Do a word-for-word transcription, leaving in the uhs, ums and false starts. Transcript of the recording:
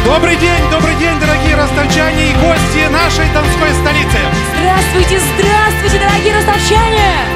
Добрый день, добрый день, дорогие ростовчане и гости нашей Донской столицы. Здравствуйте, здравствуйте, дорогие ростовчане!